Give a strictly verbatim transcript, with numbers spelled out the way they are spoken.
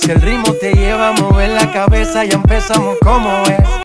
Si el ritmo te lleva a mover la cabeza, ya empezamos como es.